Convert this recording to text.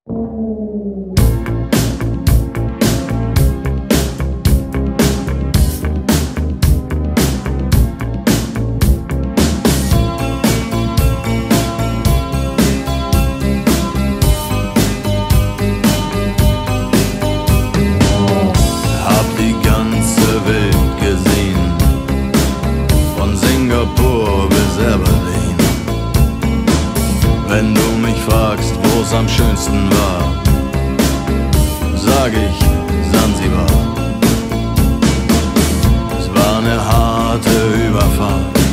Wenn du mich fragst, wo's am schönsten war, sag ich Sansibar. Es war eine harte Überfahrt,